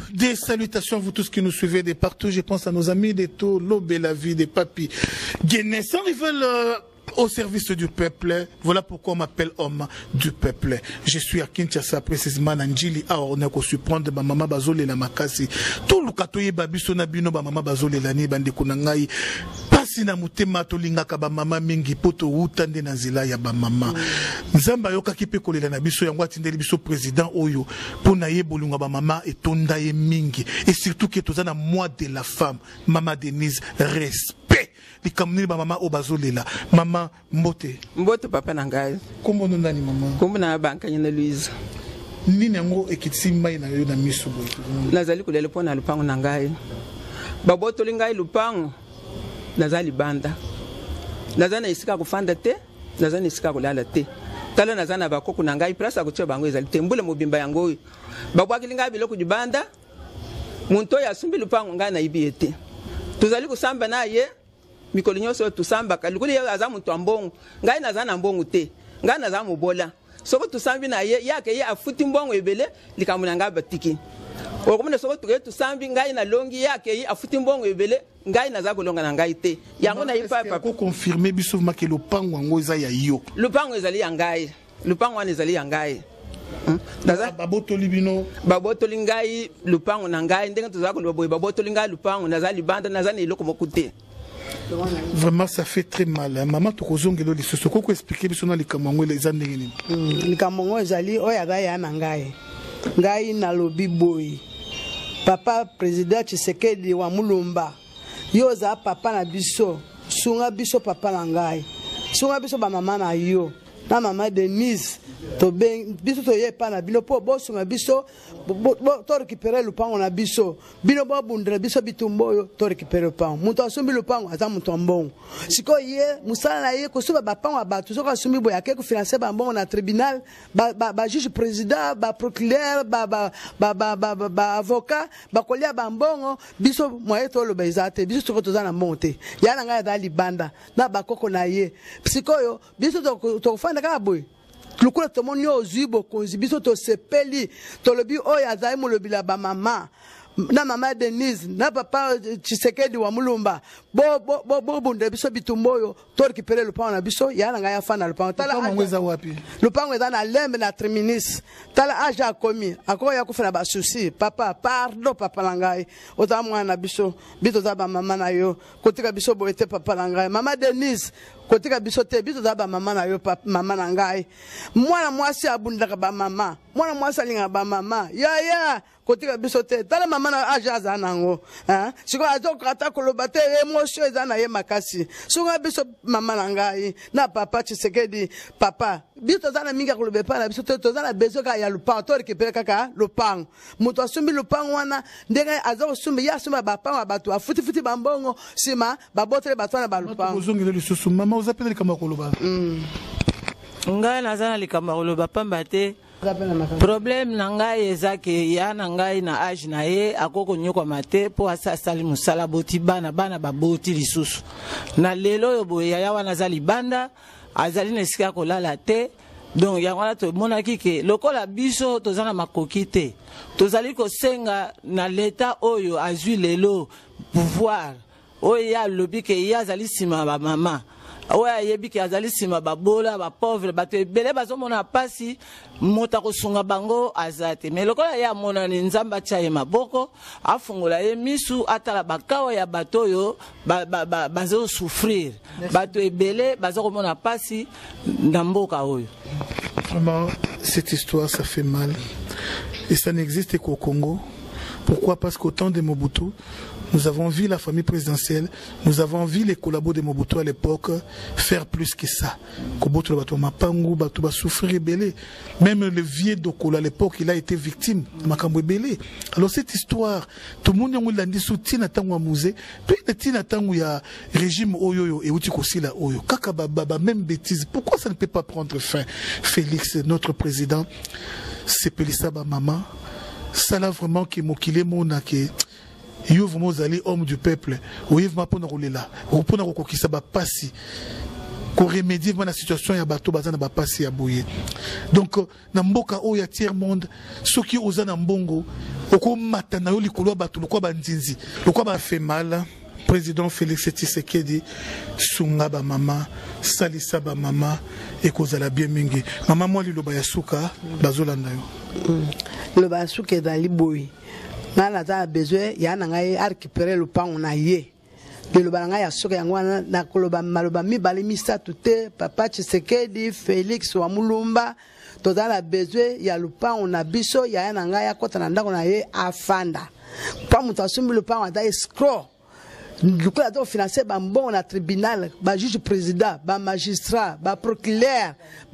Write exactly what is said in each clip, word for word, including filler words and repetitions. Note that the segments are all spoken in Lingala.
des salutations à vous tous qui nous suivez de partout. Je pense à nos amis de tout l'Aube et la vie des papis. Guinness, on révèle euh, au service du peuple. Voilà pourquoi on m'appelle homme du peuple. Je suis à Kinshasa, précisément à Njili. Ah, on a qu'à surprendre ma maman Bazole la Makasi. Tout le katoye babiso na bino ba maman Bazole la ni bande kunangai. Pasi na mutema tolinga ka ba mama mingi poto utande na zila ya ba mama. Nzamba yoka kipe kolela na biso yango atindeli biso président oyo pona ye bolunga ba mama etonda ye mingi et surtout que tozana mois de la femme. Mama Denise, respect. Li kamni ba mama obazolela. Mama Mbote. Mbote papa nangai. Kombo nani mama? Kombo na banka nyina Louise. Nini yango ekitsi mai na yo na miso boy. Nazali kulela pona lupango nangai. Baboto lingai lupango. Nazali banda. Nazana isika kufanda te, nazana isika kulala te. Tala nazana bakoko nangai prasa kucho bango ezali tembule mobimba yango. Babwaki lingai biloko dibanda. Muntu ya sumbi lupango ngai na ibiete. Tuzali kusamba na ye. Mikolo nyonso tusamba kalikuli ya aza muntu ambongo ngai nazana mbongo te ngai nazana mubola soko tusambi na ye yake ye afuti mbongo ebele likamuna nga batiki okomune soko tuke tusambi ngai na longi yake ye afuti mbongo ebele ngai naza kolonga na ngai te yango na ipa pa ko confirmer biso make lupango ngo eza ya yo lupango ezali ya ngai lupango wana ezali ya ngai daza babotoli bino babotoli ngai lupango na ngai ndenge tuzaka loboy babotoli ngai lupango nazali banda nazana iloko mokute. Vraiment, ça fait très mal. Maman, tu as dit que ce qu'on expliquer biso na likamongo les années. Likamongo ezali oyaga ya na ngai. Ngai na lobi boy. Papa président Tshisekedi wa Mulumba. Yo za papa na biso. Sunga biso papa na ngai. Sunga biso ba mama na yo. Na mama Denise. To ben biso to ye pa na bino po bo sunga biso to récupérer le pango na biso bino bo bundre biso bitumboyo to récupérer le pango muto asumbi le pango ata muto mbongo siko ye musala na ye ko suba ba pango abatu soka asumbi boya ke ko financer ba mbongo na tribunal ba ba, ba juge président ba procureur ba ba ba ba, ba, ba, ba avocat ba kolia ba mbongo biso moye to lo bezate biso to to zana monte yana nga dali banda na ba koko na ye siko yo biso to to fanda ka boy lukula tomoni ozibo konzibiso to sepeli to lobi oya zai mo lobi la ba mama na mama Denise na papa Tshisekedi wa Mulumba bo bo bo, bo bunde biso bitumboyo to récupérer le pain na biso ya nga ya fana le pain tala ngweza wapi le pain eza na lembe na triminis tala aja komi akoko ya kufuna ba souci papa pardon papa langai ota mwana biso bito za ba mama na yo kotika biso boete papa langai mama Denise kotika biso te biso za ba mama na yo papa mama na ngai mwana mwasi abundaka ba mama mwana mwasi alinga ba mama ya ya kotika biso te tala mama na aja za nango hein siko azokata koloba te émotion eza na ye makasi sunga biso mama na ngai na papa Tshisekedi papa biso za na minga kolobe pa na biso te to za na bezo ka ya lupango to récupérer kaka lupango muto asumbi lupango wana ndenge azosumbi ya sumba ba pango bato afuti futi bambongo sima babotre bato na ba lupango ozongela lisusu mama uzapela likamba koloba ngai nazana likamba koloba pamba te problème na ngai ezake ya na ngai na age na ye akoko nyoko mate po asasali musala boti bana bana baboti lisusu na lelo yo boya ya wana zali banda azali nesika kolala te donc ya wana to monaki ke lokola biso tozana makoki te tozali kosenga na leta oyo azui lelo pouvoir oyo ya lobi ke ya zali sima ba mama oya yebi ke azali sima babola ba pauvre bato ebele bazomona pasi mota kosunga bango azate mais lokola ya mona ni nzamba tia ye maboko afungola ye misu atala bakawa ya bato yo ba, ba, ba, bazo souffrir bato ebele bazokomona pasi na mboka oyo. Vraiment cette histoire ça fait mal et ça n'existe qu'au Congo. Pourquoi? Parce qu'au temps de Mobutu, nous avons vu la famille présidentielle, nous avons vu les collabos de Mobutu à l'époque faire plus que ça. Même le vieux Dokolo à l'époque, il a été victime de Makambo Belé. Alors cette histoire, tout le monde a dit soutien à Tango Musée, puis il y a régime Oyoyo et Outikosila Oyo. Kakababa, même bêtise. Pourquoi ça ne peut pas prendre fin? Félix, notre président, c'est Pelissaba Maman. Ça là vraiment qui mokile mona que yo vraiment zali homme du peuple. Oui vraiment pour rouler là. Pour na kokisa ba pasi. qu'on remédie dans la situation ya bateau bazana ba passer ya boye. Donc na mboka o ya tiers monde soki oza na mbongo oko matana yo likolo bateau lokwa bandinzi lokwa ba fait mal. Président Félix Tshisekedi sunga ba mama salisa ba mama et kozala bien mingi mama moi liloba ya suka bazolanda yo le ba suka dans liboyi na na ta besoin ya na ngai récupérer le pain on a yé de le balanga ya suka yango na koloba maloba mi bali misatu te papa Tshisekedi Félix wa Mulumba tozala besoin ya le pain on a biso ya na ngai akota na ndako na ye afanda pa mutasumbi le pain on a escroc. Du coup, on financé un bon tribunal, un juge président, un magistrat, un procureur,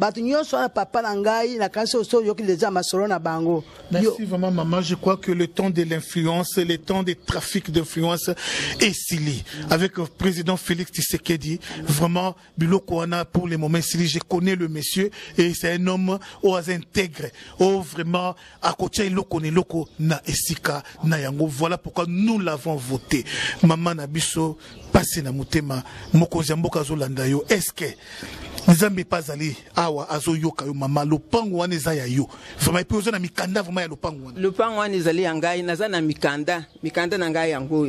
un papa nangai, na kanso so yoki déjà masolo na bango. Merci vraiment maman, je crois que le temps de l'influence, le temps des trafics d'influence est scellé. Avec le président Félix Tshisekedi, vraiment biloko wana pour les moments scellés, je connais le monsieur et c'est un homme au intègre, au vraiment à côté loko ne loko na esika na yango. Voilà pourquoi nous l'avons voté. Maman na biso passé na mutema mokonzi mboka zolanda yo est-ce que nzambe pas ali awa azoyoka yo mama lopango wana eza ya yo vraiment pe ozana mikanda vraiment ya lopango wana lopango wana ezali ya ngai naza na mikanda mikanda na ngai yango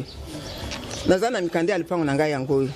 naza na mikanda ya lopango na ngai yango.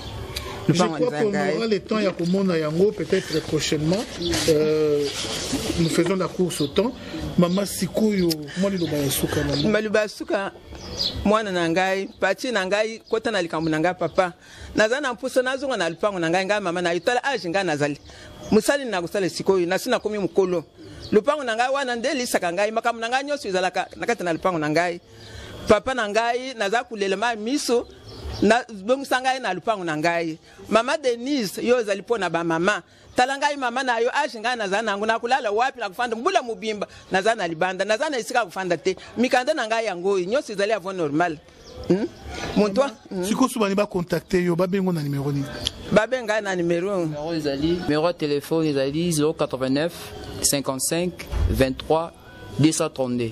Je crois qu'on aura le temps, il y a comme yango peut-être prochainement. Euh, nous faisons la course au temps. Maman Sikoyo, moi le Lubasuka. Maman Lubasuka, moi nangai, pati nangai, kota na likambu nangai papa. Nazana mpuso nazunga na lupango nangai ngai mama na itala ajinga nazali. Musali na kusale Sikoyo, nasina komi mukolo. Lupango nangai wana ndeli saka ngai makamu nangai nyoso izalaka nakati na lupango nangai. Papa nangai naza kulelema miso. Na bongisangai na lupango nangai mama Denise yo zalipo na ba mama talangai mama na yo ashinga na zana nangu na kulala wapi na kufanda mbula mubimba na zana libanda na zana isika kufanda te mikanda nangai yango nyosi zali avant normal hmm? Montoi siko subani ba contacter yo ba bengo na numéro ni ba benga na numéro numéro zali numéro de téléphone zali zéro quatre-vingt-neuf cinquante-cinq vingt-trois deux cent trente-deux.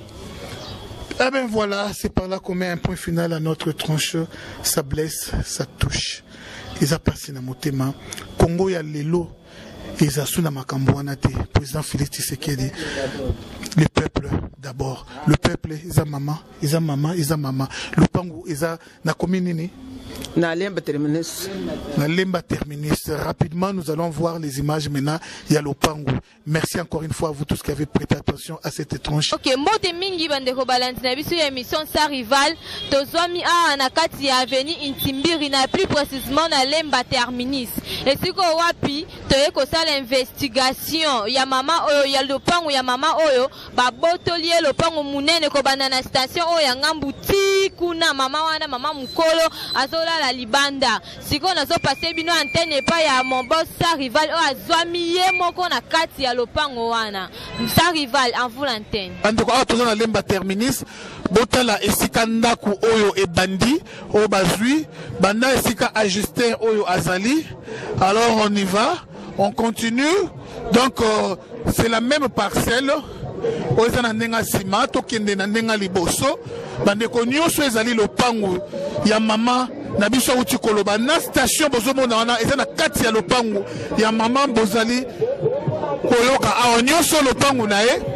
Ah ben voilà, c'est par là qu'on met un point final à notre tranche. Ça blesse, ça touche. Ils ont passé dans mon thème. Congo ya lelo, ils ont sous makamboana te. Président Félix Tshisekedi. Le peuple d'abord. Le peuple, ils ont maman, ils ont maman, ils ont maman. Le pango, ils ont na commune. Na lemba terminus. Na lemba terminus. Rapidement, nous allons voir les images maintenant. Il y a le pango. Merci encore une fois à vous tous qui avez prêté attention à cette tranche. Ok, mote mingi bandeko balandi na biso ya émission sa rival. Tozwami a na kati ya avenue Intimbiri na plus précisément na lemba terminus. Et siko wapi toye ko sala investigation ya mama oyo ya lopango ya mama oyo ba botolie lopango munene ko banana station oyo ya ngambu ti kuna mama wana mama mukolo azola la libanda. Siko nazo passer bino antenne pa ya mon boss sa rival o azwami ye moko na kati ya lopango wana. Sa rival en vous l'antenne. Andeko a toza na lemba terminus botala esika ndaku oyo e bandi o bazui banda esika ajuster oyo azali. Alors on y va, on continue. Donc euh, c'est la même parcelle. Oza na ndenga sima to kende na ndenga liboso bandeko nyonso ezali lopango ya mama na biso uti koloba na station bozomona wana eza na kati ya lopango ya mama bozali koyoka awa nyonso lopango na ye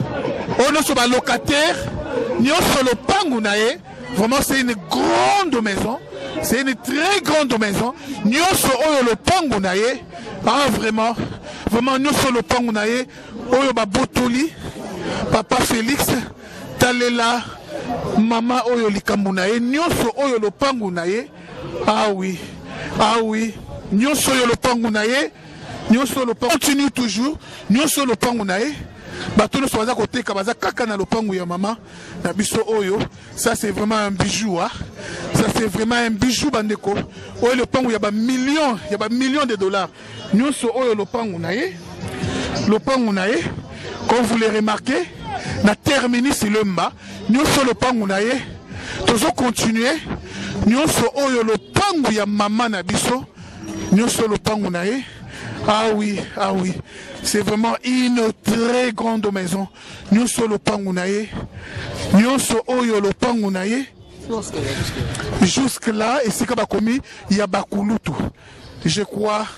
ono so ba locataire nyonso lopango na ye. Vraiment c'est une grande maison, c'est une très grande maison. Nyonso oyo lopango na ye ah vraiment vraiment nyonso lopango na ye oyo ba botoli papa Félix talela mama oyo likambo na ye nyonso oyo lopango na ye ah oui ah oui nyonso oyo lopango na ye nyonso lopango continue toujours nyonso lopango na ye bato nyonso baza koteka baza kaka na lopango ya mama na biso oyo. Ça c'est vraiment un bijou hein? Ça c'est vraiment un bijou bandeko oyo lopango ya ba millions ya ba millions de dollars nyonso oyo lopango na ye lopango na ye. Comme vous l'avez remarqué, na terminus lemba, nous sommes le pango na ye, tozo continuer, nous sommes oyo le pango ya mama na biso, nous sommes le pango na ye. Ah oui, ah oui, c'est vraiment une très grande maison. Nous sommes le pango na ye, nous sommes oyo le pango na ye. Jusque là, et c'est comme commis, il y a bakulutu. Je crois.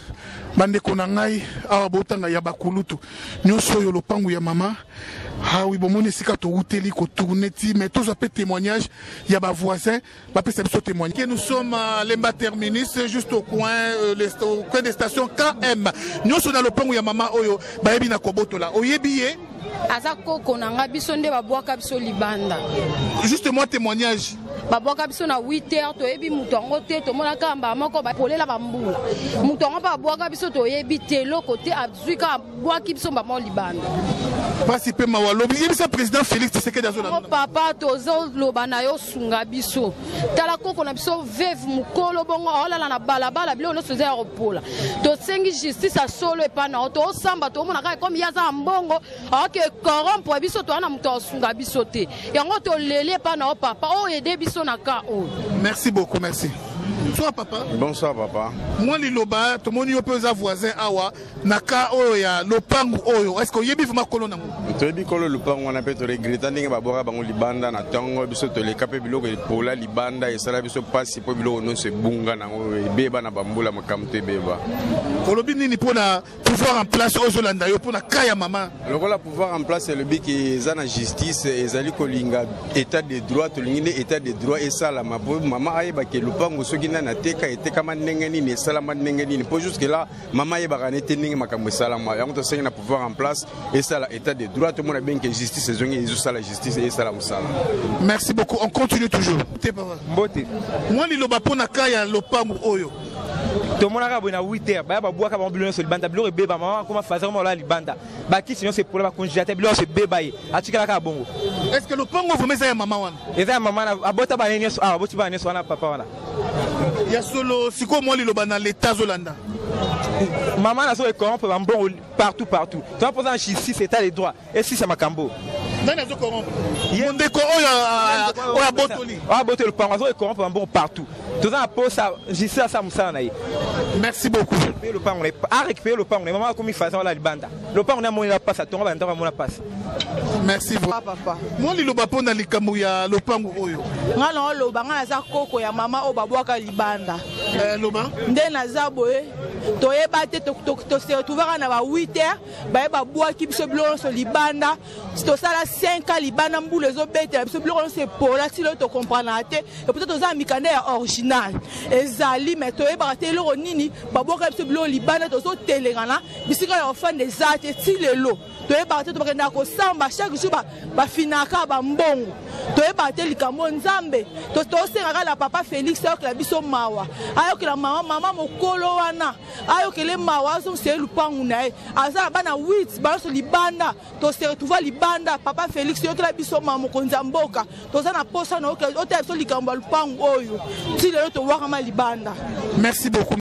bande konangai awa botanga ya bakulutu nyoso yo lopangu ya mama. Ah oui, bon, mon esika to outeli ko tourner ti mais tous appels témoignages, il y a ba voisin, ba peut se témoigner. Que nous sommes à Lemba Terminus juste au coin euh, le, au coin des stations K M. Nous sommes dans le pont où ya mama oyo ba yebi na koboto la. Oyebiye azako konanga biso nde ba boaka biso libanda. Justement témoignage. Baboka biso na huit heures to yebi mutu ngo te to mona kamba moko ba kolela ba mbula. Mutu ngo ba boaka biso to yebi te lo côté azuika boaki biso ba mo libanda. Participer mawalo bisa président Félix Tshisekedi azona. Papa tozo loba na yo sunga biso. Tala koko na biso veuve mukolo bongo olala na balabala bilo no soza aeropola. To sengi justice a solo epa na to samba to mona ka comme yaza mbongo ake corrompre biso to na mutu sunga biso te. Yango to lele pa na papa o aider biso na ka o. Merci beaucoup, merci. Bonsoir papa. Bonsoir papa. Moi li loba to moni yo peza voisin awa naka oyo ya lopangu oyo. Est-ce que yebi vuma kolona ngo? To yebi kolo lopangu wana pe to regreta ndenge babora bango libanda na tongo biso to le kape biloko pola libanda e sala biso pasi po biloko non se bunga na beba na bambula makamte beba. Kolobi nini pona pouvoir en place ozolanda yo pona kaya mama. Lokola pouvoir en place le biki ezana justice ezali kolinga état de droit to lingine état de droit et ça la mama ayeba ke lopangu soki na teka eteka manengeni ne salama nengeni ni pour jusque là maman yeba nete ningi makambo salama yango to senga na pouvoir en place et ça la état de droit tout le monde bien que justice ezongi ezo sala justice et ça la musala. Merci beaucoup, on continue toujours. Mbote moi li loba pona kaya lopangu oyo to mona ka bona huit heures ba ba boaka ba biloko so libanda biloko beba mama comment fazer comment la libanda ba ki sinon c'est pour la congélateur biloko se beba yi atikala ka bongo. Est-ce que lopangu vous meza ya mama wana eza mama na abota ba nene so ah aboti ba nene so na papa wana ya solo siko moi li loba na l'état zolanda maman na so e corrompre ba bon partout partout tu vas poser en ici c'est état de droit et si c'est makambo nani azo corrompre monde ko oya oya botoli ah botoli le pango e corrompre ba bon partout tu vas poser ça justice ça musala na yi. Merci beaucoup. Le pan on est à récupérer le pan on est maman comme il fait ça la libanda le pan on a mon la passe ton va ndaka mon la passe. Merci beaucoup papa moi li loba pona likambo ya lopango oyo ngana loba ngana za koko ya mama o babwaka libanda eh loba nde na za boye to yeba te to to se retrouver na ba huit heures ba ba bwaki biso biloko so libanda to sala cinq ans libanda mbule zo bete biso biloko se pola si lo to comprendre te et peut-être za mikande ya original ezali mais to yeba te lo nini ba bwaka biso biloko libanda to so telengana bisika ya fan des arts ti lelo to yeba te to bakenda ko samba chaque jour ba ba finaka ba mbongo to yeba te likambo nzambe to to senga la papa Félix yo la biso mawa ayo que la mama mama mokolo wana ayo que le mawa so se lupangu na e aza bana huit ba so libanda to se retrouver libanda papa Félix yo la biso mama mokonza mboka to za na posa na o te so likambo lupangu oyo ti lelo to waka ma libanda. Merci beaucoup.